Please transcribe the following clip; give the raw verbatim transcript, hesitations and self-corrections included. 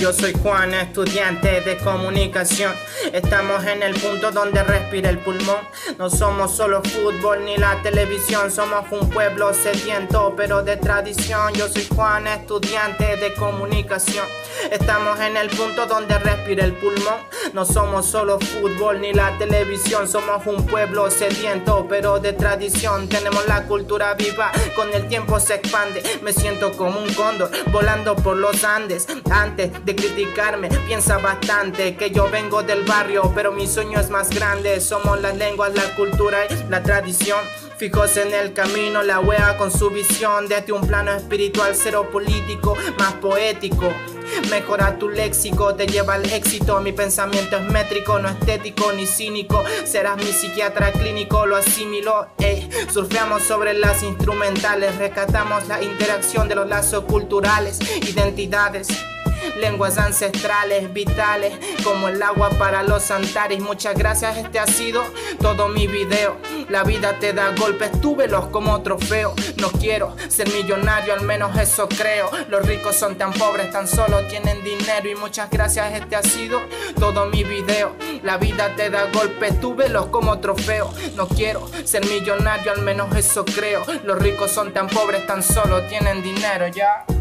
Yo soy Juan, estudiante de comunicación. Estamos en el punto donde respira el pulmón. No somos solo fútbol ni la televisión. Somos un pueblo sediento pero de tradición. Yo soy Juan, estudiante de comunicación. Estamos en el punto donde respira el pulmón. No somos solo fútbol ni la televisión. Somos un pueblo sediento pero de tradición. Tenemos la cultura viva, con el tiempo se expande. Me siento como un cóndor volando por los Andes. Antes de criticarme, piensa bastante que yo vengo del barrio, pero mi sueño es más grande. Somos las lenguas, la cultura y la tradición. Fijos en el camino, la wea con su visión. Desde un plano espiritual, cero político, más poético. Mejora tu léxico, te lleva al éxito. Mi pensamiento es métrico, no estético ni cínico. Serás mi psiquiatra clínico, lo asimilo. Ey, surfeamos sobre las instrumentales, rescatamos la interacción de los lazos culturales, identidades, lenguas ancestrales, vitales, como el agua para los Antares. Muchas gracias, este ha sido todo mi video. La vida te da golpes, tú velos como trofeo. No quiero ser millonario, al menos eso creo. Los ricos son tan pobres, tan solo tienen dinero. Y muchas gracias, este ha sido todo mi video. La vida te da golpes, tú velos como trofeo. No quiero ser millonario, al menos eso creo. Los ricos son tan pobres, tan solo tienen dinero, ya.